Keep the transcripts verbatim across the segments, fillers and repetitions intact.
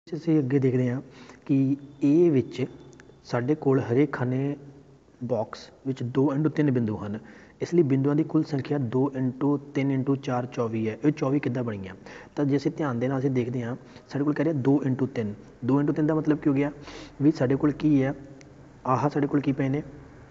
ਅਸੀਂ ਅੱਗੇ ਦੇਖਦੇ ਹਾਂ ਕਿ ਇਹ ਵਿੱਚ ਸਾਡੇ ਕੋਲ ਹਰੇਕ ਖਾਨੇ ਬਾਕਸ ਵਿੱਚ ਦੋ ਇੰਟੂ ਤਿੰਨ ਬਿੰਦੂ ਹਨ। ਇਸ ਲਈ ਬਿੰਦੂਆਂ ਦੀ ਕੁੱਲ ਸੰਖਿਆ ਦੋ ਇੰਟੂ ਤਿੰਨ ਇੰਟੂ ਚਾਰ ਚੌਵੀ ਹੈ। ਇਹ ਚੌਵੀ ਕਿੱਦਾਂ ਬਣੀਆਂ? ਤਾਂ ਜੇ ਅਸੀਂ ਧਿਆਨ ਦੇ ਨਾਲ ਅਸੀਂ ਦੇਖਦੇ ਹਾਂ, ਸਾਡੇ ਕੋਲ ਕਹਿ ਰਿਹਾ ਦੋ ਇੰਟੂ ਤਿੰਨ। ਦੋ ਇੰਟੂ ਤਿੰਨ ਦਾ ਮਤਲਬ ਕੀ ਹੋ ਗਿਆ ਵੀ ਸਾਡੇ ਕੋਲ ਕੀ ਹੈ, ਆਹ ਸਾਡੇ ਕੋਲ ਕੀ ਪਏ ਨੇ,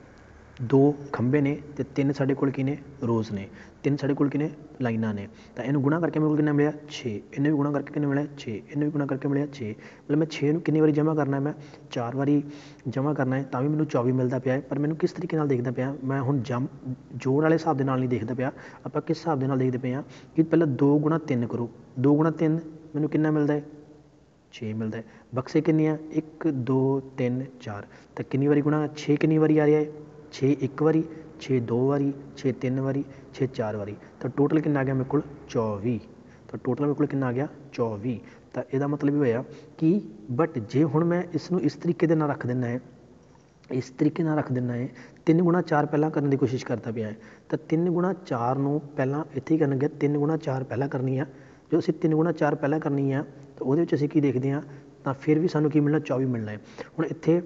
ਦੋ ਖੰਭੇ ਨੇ ਅਤੇ ਤਿੰਨ ਸਾਡੇ ਕੋਲ ਕੀ ਨੇ, ਰੋਜ਼ ਨੇ। ਤਿੰਨ ਸਾਡੇ ਕੋਲ ਕੀ ਨੇ, ਲਾਈਨਾਂ ਨੇ। ਤਾਂ ਇਹਨੂੰ ਗੁਣਾ ਕਰਕੇ ਮੇਰੇ ਕੋਲ ਕਿੰਨਾ ਮਿਲਿਆ, ਛੇ। ਇਹਨੂੰ ਵੀ ਗੁਣਾ ਕਰਕੇ ਕਿੰਨਾ ਮਿਲਿਆ, ਛੇ। ਇਹਨੂੰ ਵੀ ਗੁਣਾ ਕਰਕੇ ਮਿਲਿਆ ਛੇ। ਮਤਲਬ ਮੈਂ ਛੇ ਨੂੰ ਕਿੰਨੀ ਵਾਰੀ ਜਮ੍ਹਾਂ ਕਰਨਾ, ਮੈਂ ਚਾਰ ਵਾਰੀ ਜਮ੍ਹਾਂ ਕਰਨਾ ਹੈ, ਤਾਂ ਵੀ ਮੈਨੂੰ ਚੌਵੀ ਮਿਲਦਾ ਪਿਆ ਹੈ। ਪਰ ਮੈਨੂੰ ਕਿਸ ਤਰੀਕੇ ਨਾਲ ਦੇਖਦਾ ਪਿਆ, ਮੈਂ ਹੁਣ ਜਮ ਜੋੜ ਵਾਲੇ ਹਿਸਾਬ ਦੇ ਨਾਲ ਨਹੀਂ ਦੇਖਦਾ ਪਿਆ। ਆਪਾਂ ਕਿਸ ਹਿਸਾਬ ਦੇ ਨਾਲ ਦੇਖਦੇ ਪਏ ਹਾਂ ਕਿ ਪਹਿਲਾਂ ਦੋ ਗੁਣਾ ਤਿੰਨ ਕਰੋ। ਦੋ ਗੁਣਾ ਤਿੰਨ ਮੈਨੂੰ ਕਿੰਨਾ ਮਿਲਦਾ ਹੈ, ਛੇ ਮਿਲਦਾ ਹੈ। ਬਕਸੇ ਕਿੰਨੇ ਆ, ਇੱਕ ਦੋ ਤਿੰਨ ਚਾਰ। ਤਾਂ ਕਿੰਨੀ ਵਾਰੀ ਗੁਣਾ, ਛੇ ਕਿੰਨੀ ਵਾਰੀ ਆ ਰਿਹਾ ਹੈ, ਛੇ ਇੱਕ ਵਾਰੀ, ਛੇ ਦੋ ਵਾਰੀ, ਛੇ ਤਿੰਨ ਵਾਰੀ, ਛੇ ਚਾਰ ਵਾਰੀ। ਤਾਂ ਟੋਟਲ ਕਿੰਨਾ ਆ ਗਿਆ ਮੇਰੇ ਕੋਲ, ਚੌਵੀ। ਤਾਂ ਟੋਟਲ ਮੇਰੇ ਕੋਲ ਕਿੰਨਾ ਆ ਗਿਆ, ਚੌਵੀ। ਤਾਂ ਇਹਦਾ ਮਤਲਬ ਇਹ ਹੋਇਆ ਕਿ ਬਟ ਜੇ ਹੁਣ ਮੈਂ ਇਸ ਨੂੰ ਇਸ ਤਰੀਕੇ ਦੇ ਨਾਲ ਰੱਖ ਦਿੰਦਾ ਹੈ, ਇਸ ਤਰੀਕੇ ਨਾਲ ਰੱਖ ਦਿੰਦਾ ਹੈ, ਤਿੰਨ ਗੁਣਾ ਚਾਰ ਪਹਿਲਾਂ ਕਰਨ ਦੀ ਕੋਸ਼ਿਸ਼ ਕਰਦਾ ਪਿਆ ਹੈ। ਤਾਂ ਤਿੰਨ ਗੁਣਾ ਚਾਰ ਨੂੰ ਪਹਿਲਾਂ ਇੱਥੇ ਹੀ ਕਰਨ ਗਿਆ, ਤਿੰਨ ਗੁਣਾ ਚਾਰ ਪਹਿਲਾਂ ਕਰਨੀ ਆ। ਜੋ ਅਸੀਂ ਤਿੰਨ ਗੁਣਾ ਚਾਰ ਪਹਿਲਾਂ ਕਰਨੀ ਆ ਤਾਂ ਉਹਦੇ ਵਿੱਚ ਅਸੀਂ ਕੀ ਦੇਖਦੇ ਹਾਂ, ਤਾਂ ਫਿਰ ਵੀ ਸਾਨੂੰ ਕੀ ਮਿਲਣਾ, ਚੌਵੀ ਮਿਲਣਾ ਹੈ। ਹੁਣ ਇੱਥੇ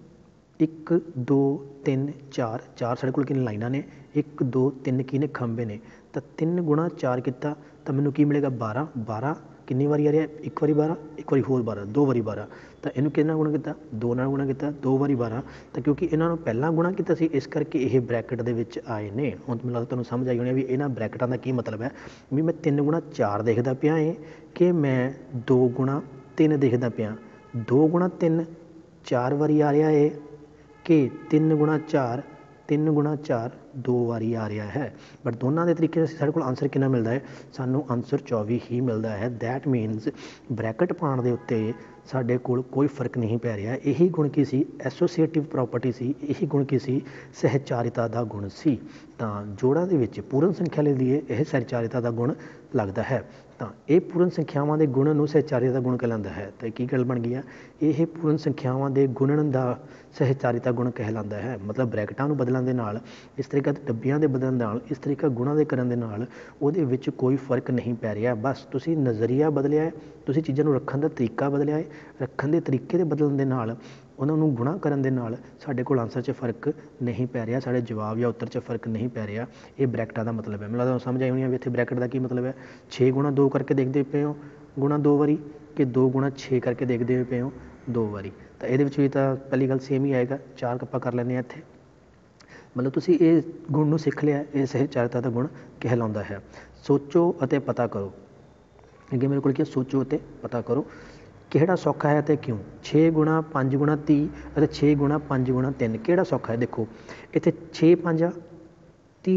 ਇੱਕ ਦੋ ਤਿੰਨ ਚਾਰ, ਚਾਰ ਸਾਡੇ ਕੋਲ ਕਿੰਨੇ ਲਾਈਨਾਂ ਨੇ, ਇੱਕ ਦੋ ਤਿੰਨ ਕੀ ਨੇ, ਖੰਭੇ ਨੇ। ਤਾਂ ਤਿੰਨ ਗੁਣਾ ਚਾਰ ਕੀਤਾ ਤਾਂ ਮੈਨੂੰ ਕੀ ਮਿਲੇਗਾ, ਬਾਰਾਂ। ਬਾਰਾਂ ਕਿੰਨੀ ਵਾਰੀ ਆ ਰਿਹਾ, ਇੱਕ ਵਾਰੀ ਬਾਰਾਂ, ਇੱਕ ਵਾਰੀ ਹੋਰ ਬਾਰਾਂ, ਦੋ ਵਾਰੀ ਬਾਰਾਂ। ਤਾਂ ਇਹਨੂੰ ਕਿੰਨਾ ਗੁਣਾ ਕੀਤਾ, ਦੋ ਨਾਲ ਗੁਣਾ ਕੀਤਾ, ਦੋ ਵਾਰੀ ਬਾਰਾਂ। ਤਾਂ ਕਿਉਂਕਿ ਇਹਨਾਂ ਨੂੰ ਪਹਿਲਾਂ ਗੁਣਾ ਕੀਤਾ ਸੀ, ਇਸ ਕਰਕੇ ਇਹ ਬਰੈਕਟ ਦੇ ਵਿੱਚ ਆਏ ਨੇ। ਹੁਣ ਮੈਨੂੰ ਲੱਗਦਾ ਤੁਹਾਨੂੰ ਸਮਝ ਆਈ ਹੋਣੀ ਵੀ ਇਹਨਾਂ ਬਰੈਕਟਾਂ ਦਾ ਕੀ ਮਤਲਬ ਹੈ, ਵੀ ਮੈਂ ਤਿੰਨ ਗੁਣਾ ਚਾਰ ਦੇਖਦਾ ਪਿਆ ਏ ਕਿ ਮੈਂ ਦੋ ਗੁਣਾ ਤਿੰਨ ਦੇਖਦਾ ਪਿਆ। ਦੋ ਗੁਣਾ ਤਿੰਨ ਚਾਰ ਵਾਰੀ ਆ ਰਿਹਾ ਏ ਕਿ ਤਿੰਨ ਗੁਣਾ ਚਾਰ, ਤਿੰਨ ਗੁਣਾ ਚਾਰ ਦੋ ਵਾਰੀ ਆ ਰਿਹਾ ਹੈ। ਬਟ ਦੋਨਾਂ ਦੇ ਤਰੀਕੇ ਨਾਲ ਸਾਡੇ ਕੋਲ ਆਨਸਰ ਕਿੰਨਾ ਮਿਲਦਾ ਹੈ, ਸਾਨੂੰ ਆਨਸਰ ਚੌਵੀ ਹੀ ਮਿਲਦਾ ਹੈ। ਦੈਟ ਮੀਨਸ ਬਰੈਕਟ ਪਾਉਣ ਦੇ ਉੱਤੇ ਸਾਡੇ ਕੋਲ ਕੋਈ ਫਰਕ ਨਹੀਂ ਪੈ ਰਿਹਾ। ਇਹੀ ਗੁਣ ਕੀ ਸੀ, ਐਸੋਸੀਏਟਿਵ ਪ੍ਰੋਪਰਟੀ ਸੀ। ਇਹੀ ਗੁਣ ਕੀ ਸੀ, ਸਹਿਚਾਰਿਤਾ ਦਾ ਗੁਣ ਸੀ। ਤਾਂ ਜੋੜਾਂ ਦੇ ਵਿੱਚ ਪੂਰਨ ਸੰਖਿਆ ਲਈ ਲਈਏ ਇਹ ਸਹਿਚਾਰਿਤਾ ਦਾ ਗੁਣ ਲੱਗਦਾ ਹੈ। ਤਾਂ ਇਹ ਪੂਰਨ ਸੰਖਿਆਵਾਂ ਦੇ ਗੁਣਨ ਨੂੰ ਸਹਿਚਾਰਿਤਾ ਦਾ ਗੁਣ ਕਹਿਲਾਉਂਦਾ ਹੈ। ਤਾਂ ਕੀ ਗੱਲ ਬਣ ਗਈ ਆ, ਇਹ ਪੂਰਨ ਸੰਖਿਆਵਾਂ ਦੇ ਗੁਣਨ ਦਾ ਸਹਿਚਾਰਿਤਾ ਗੁਣ ਕਹਿਲਾਉਂਦਾ ਹੈ। ਮਤਲਬ ਬਰੈਕਟਾਂ ਨੂੰ ਬਦਲਣ ਦੇ ਨਾਲ, ਇਸ ਤਰੀਕੇ ਡੱਬੀਆਂ ਦੇ ਬਦਲਣ ਨਾਲ, ਇਸ ਤਰੀਕਾ ਗੁਣਾਂ ਦੇ ਕਰਨ ਦੇ ਨਾਲ ਉਹਦੇ ਵਿੱਚ ਕੋਈ ਫਰਕ ਨਹੀਂ ਪੈ ਰਿਹਾ। ਬਸ ਤੁਸੀਂ ਨਜ਼ਰੀਆ ਬਦਲਿਆ ਹੈ, ਤੁਸੀਂ ਚੀਜ਼ਾਂ ਨੂੰ ਰੱਖਣ ਦਾ ਤਰੀਕਾ ਬਦਲਿਆ ਹੈ। ਰੱਖਣ ਦੇ ਤਰੀਕੇ ਦੇ ਬਦਲਣ ਦੇ ਨਾਲ, ਉਹਨਾਂ ਨੂੰ ਗੁਣਾ ਕਰਨ ਦੇ ਨਾਲ ਸਾਡੇ ਕੋਲ ਆਨਸਰ 'ਚ ਫਰਕ ਨਹੀਂ ਪੈ ਰਿਹਾ, ਸਾਡੇ ਜਵਾਬ ਜਾਂ ਉੱਤਰ 'ਚ ਫਰਕ ਨਹੀਂ ਪੈ ਰਿਹਾ। ਇਹ ਬਰੈਕਟਾਂ ਦਾ ਮਤਲਬ ਹੈ। ਮੈਨੂੰ ਲੱਗਦਾ ਸਮਝ ਆਈ ਹੋਣੀ ਆ ਵੀ ਇੱਥੇ ਬਰੈਕਟ ਦਾ ਕੀ ਮਤਲਬ ਹੈ। ਛੇ ਗੁਣਾ ਦੋ ਕਰਕੇ ਦੇਖਦੇ ਪਏ ਹੋ ਗੁਣਾ ਦੋ ਵਾਰੀ, ਕਿ ਦੋ ਗੁਣਾ ਛੇ ਕਰਕੇ ਦੇਖਦੇ ਹੋਏ ਪਏ ਹੋ ਦੋ ਵਾਰੀ। ਤਾਂ ਇਹਦੇ ਵਿੱਚ ਵੀ ਤਾਂ ਪਹਿਲੀ ਗੱਲ ਸੇਮ ਹੀ ਆਏਗਾ। ਚਾਰ ਕੱਪਾ ਕਰ ਲੈਂਦੇ ਹਾਂ ਇੱਥੇ। ਮਤਲਬ ਤੁਸੀਂ ਇਹ ਗੁਣ ਨੂੰ ਸਿੱਖ ਲਿਆ, ਇਹ ਸਹਿਚਾਰਿਤਾ ਦਾ ਗੁਣ ਕਹਿਲਾਉਂਦਾ ਹੈ। ਸੋਚੋ ਅਤੇ ਪਤਾ ਕਰੋ। ਅੱਗੇ ਮੇਰੇ ਕੋਲ ਕੀ ਹੈ, ਸੋਚੋ ਅਤੇ ਪਤਾ ਕਰੋ ਕਿਹੜਾ ਸੌਖਾ ਹੈ ਅਤੇ ਕਿਉਂ। ਛੇ ਗੁਣਾ ਪੰਜ ਗੁਣਾ ਤੀਹ ਅਤੇ ਛੇ ਗੁਣਾ ਪੰਜ ਗੁਣਾ ਤਿੰਨ, ਕਿਹੜਾ ਸੌਖਾ ਹੈ? ਦੇਖੋ ਇੱਥੇ ਛੇ ਪੰਜ ਤੀਹ,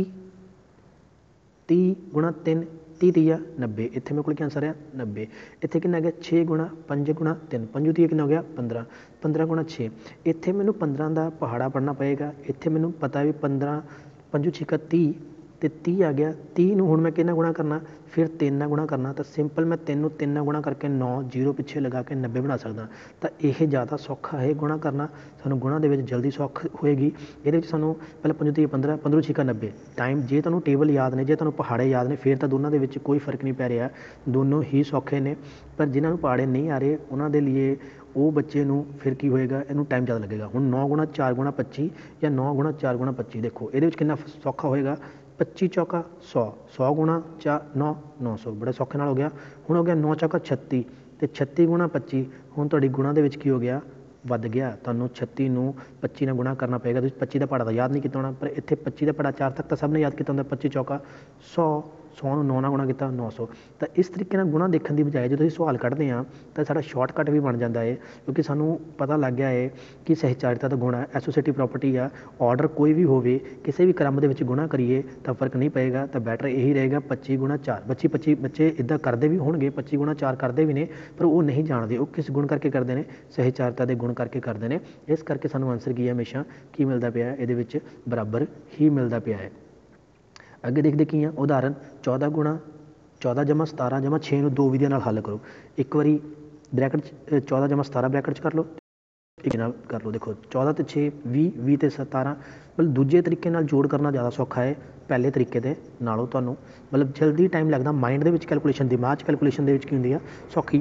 ਤੀਹ ਗੁਣਾ ਤਿੰਨ, ਤੀਹ ਤੀਆ ਨੱਬੇ। ਇੱਥੇ ਮੇਰੇ ਕੋਲ ਕੀ ਆਨਸਰ ਹੈ, ਨੱਬੇ। ਇੱਥੇ ਕਿੰਨਾ ਆ ਗਿਆ, ਛੇ ਗੁਣਾ ਪੰਜ ਗੁਣਾ ਤਿੰਨ, ਪੰਜੂ ਤੀਹ ਕਿੰਨਾ ਹੋ ਗਿਆ, ਪੰਦਰਾਂ। ਪੰਦਰਾਂ ਗੁਣਾ ਛੇ, ਇੱਥੇ ਮੈਨੂੰ ਪੰਦਰਾਂ ਦਾ ਪਹਾੜਾ ਪੜ੍ਹਨਾ ਪਏਗਾ। ਇੱਥੇ ਮੈਨੂੰ ਪਤਾ ਵੀ ਪੰਦਰਾਂ ਪੰਜੂ ਛਿੱਕਾ ਤੀਹ, ਅਤੇ ਤੀਹ ਆ ਗਿਆ। ਤੀਹ ਨੂੰ ਹੁਣ ਮੈਂ ਕਿਹਨਾਂ ਗੁਣਾ ਕਰਨਾ, ਫਿਰ ਤਿੰਨ ਨਾਲ ਗੁਣਾ ਕਰਨਾ। ਤਾਂ ਸਿੰਪਲ ਮੈਂ ਤਿੰਨ ਨੂੰ ਤਿੰਨ ਨਾਲ ਗੁਣਾ ਕਰਕੇ ਨੌ, ਜੀਰੋ ਪਿੱਛੇ ਲਗਾ ਕੇ ਨੱਬੇ ਬਣਾ ਸਕਦਾ। ਤਾਂ ਇਹ ਜ਼ਿਆਦਾ ਸੌਖਾ ਹੈ ਗੁਣਾ ਕਰਨਾ, ਸਾਨੂੰ ਗੁਣਾ ਦੇ ਵਿੱਚ ਜਲਦੀ ਸੌਖ ਹੋਏਗੀ। ਇਹਦੇ ਵਿੱਚ ਸਾਨੂੰ ਪਹਿਲਾਂ ਪੰਜੂ ਤੀਹ ਪੰਦਰਾਂ, ਪੰਦਰੂ ਛਿੱਕਾ ਨੱਬੇ। ਟਾਈਮ ਜੇ ਤੁਹਾਨੂੰ ਟੇਬਲ ਯਾਦ ਨੇ, ਜੇ ਤੁਹਾਨੂੰ ਪਹਾੜੇ ਯਾਦ ਨੇ, ਫਿਰ ਤਾਂ ਦੋਨਾਂ ਦੇ ਵਿੱਚ ਕੋਈ ਫਰਕ ਨਹੀਂ ਪੈ ਰਿਹਾ, ਦੋਨੋਂ ਹੀ ਸੌਖੇ ਨੇ। ਪਰ ਜਿਨ੍ਹਾਂ ਨੂੰ ਪਹਾੜੇ ਨਹੀਂ ਆ ਰਹੇ, ਉਹਨਾਂ ਦੇ ਲਈ ਉਹ ਬੱਚੇ ਨੂੰ ਫਿਰ ਕੀ ਹੋਏਗਾ, ਇਹਨੂੰ ਟਾਈਮ ਜ਼ਿਆਦਾ ਲੱਗੇਗਾ। ਹੁਣ ਨੌ ਗੁਣਾ ਚਾਰ ਗੁਣਾ ਪੱਚੀ ਜਾਂ ਨੌ ਗੁਣਾ ਚਾਰ ਗੁਣਾ ਪੱਚੀ, ਦੇਖੋ ਇਹਦੇ ਵਿੱਚ ਕਿੰਨਾ ਸੌਖਾ ਹੋਏਗਾ, ਪੱਚੀ ਚੌਕਾ ਸੌ, ਸੌ ਗੁਣਾ ਚਾ ਨੌ, ਨੌ ਸੌ, ਬੜੇ ਸੌਖੇ ਨਾਲ ਹੋ ਗਿਆ। ਹੁਣ ਹੋ ਗਿਆ ਨੌ ਚੌਕਾ ਛੱਤੀ, ਅਤੇ ਛੱਤੀ ਗੁਣਾ ਪੱਚੀ। ਹੁਣ ਤੁਹਾਡੀ ਗੁਣਾ ਦੇ ਵਿੱਚ ਕੀ ਹੋ ਗਿਆ, ਵੱਧ ਗਿਆ। ਤੁਹਾਨੂੰ ਛੱਤੀ ਨੂੰ ਪੱਚੀ ਨਾਲ ਗੁਣਾ ਕਰਨਾ ਪਏਗਾ। ਤੁਸੀਂ ਪੱਚੀ ਦਾ ਪਹਾੜਾ ਤਾਂ ਯਾਦ ਨਹੀਂ ਕੀਤਾ ਹੋਣਾ, ਪਰ ਇੱਥੇ ਪੱਚੀ ਦਾ ਪਹਾੜਾ ਚਾਰ ਤੱਕ ਤਾਂ ਸਭ ਨੇ ਯਾਦ ਕੀਤਾ ਹੁੰਦਾ। ਪੱਚੀ ਚੌਕਾ ਸੌ, ਸੌ ਨੂੰ ਨੌ ਨਾਲ ਗੁਣਾ ਕੀਤਾ, ਨੌ ਸੌ। ਤਾਂ ਇਸ ਤਰੀਕੇ ਨਾਲ ਗੁਣਾ ਦੇਖਣ ਦੀ ਬਜਾਏ ਜਦੋਂ ਅਸੀਂ ਸਵਾਲ ਕੱਢਦੇ ਹਾਂ ਤਾਂ ਸਾਡਾ ਸ਼ਾਰਟਕੱਟ ਵੀ ਬਣ ਜਾਂਦਾ ਹੈ, ਕਿਉਂਕਿ ਸਾਨੂੰ ਪਤਾ ਲੱਗ ਗਿਆ ਹੈ ਕਿ ਸਹਿਚਾਰਿਤਾ ਦਾ ਗੁਣ ਹੈ, ਐਸੋਸੀਏਟਿਵ ਪ੍ਰੋਪਰਟੀ ਆ। ਆਰਡਰ ਕੋਈ ਵੀ ਹੋਵੇ, ਕਿਸੇ ਵੀ ਕ੍ਰਮ ਦੇ ਵਿੱਚ ਗੁਣਾ ਕਰੀਏ ਤਾਂ ਫਰਕ ਨਹੀਂ ਪਏਗਾ। ਤਾਂ ਬੈਟਰ ਇਹੀ ਰਹੇਗਾ ਪੱਚੀ ਗੁਣਾ ਚਾਰ। ਪੱਚੀ ਪੱਚੀ ਬੱਚੇ ਇੱਦਾਂ ਕਰਦੇ ਵੀ ਹੋਣਗੇ, ਪੱਚੀ ਗੁਣਾ ਚਾਰ ਕਰਦੇ ਵੀ ਨੇ, ਪਰ ਉਹ ਨਹੀਂ ਜਾਣਦੇ ਉਹ ਕਿਸ ਗੁਣ ਕਰਕੇ ਕਰਦੇ ਨੇ, ਸਹਿਚਾਰਿਤਾ ਦੇ ਗੁਣ ਕਰਕੇ ਕਰਦੇ ਨੇ। ਇਸ ਕਰਕੇ ਸਾਨੂੰ ਆਨਸਰ ਕੀ ਹੈ, ਹਮੇਸ਼ਾ ਕੀ ਮਿਲਦਾ ਪਿਆ, ਇਹਦੇ ਵਿੱਚ ਬਰਾਬਰ ਹੀ ਮਿਲਦਾ ਪਿਆ ਹੈ। ਅੱਗੇ ਦੇਖਦੇ ਕੀ ਆ, ਉਦਾਹਰਨ ਚੌਦਾਂ ਗੁਣਾ ਚੌਦਾਂ ਜਮਾ ਸਤਾਰਾਂ ਜਮਾ ਛੇ ਨੂੰ ਦੋ ਵਿਧੀਆਂ ਨਾਲ ਹੱਲ ਕਰੋ। ਇੱਕ ਵਾਰੀ ਬਰੈਕਟ 'ਚ ਚੌਦਾਂ ਜਮਾ ਸਤਾਰਾਂ ਬਰੈਕਟ 'ਚ ਕਰ ਲਓ, ਇੱਕ ਨਾਲ ਕਰ ਲਓ। ਦੇਖੋ ਚੌਦਾਂ ਅਤੇ ਛੇ ਵੀਹ, ਵੀਹ ਅਤੇ ਸਤਾਰਾਂ। ਮਤਲਬ ਦੂਜੇ ਤਰੀਕੇ ਨਾਲ ਜੋੜ ਕਰਨਾ ਜ਼ਿਆਦਾ ਸੌਖਾ ਹੈ ਪਹਿਲੇ ਤਰੀਕੇ ਦੇ ਨਾਲੋਂ। ਤੁਹਾਨੂੰ ਮਤਲਬ ਜਲਦੀ ਟਾਈਮ ਲੱਗਦਾ ਮਾਈਂਡ ਦੇ ਵਿੱਚ ਕੈਲਕੂਲੇਸ਼ਨ, ਦਿਮਾਗ 'ਚ ਕੈਲਕੂਲੇਸ਼ਨ ਦੇ ਵਿੱਚ ਕੀ ਹੁੰਦੀ ਆ, ਸੌਖੀ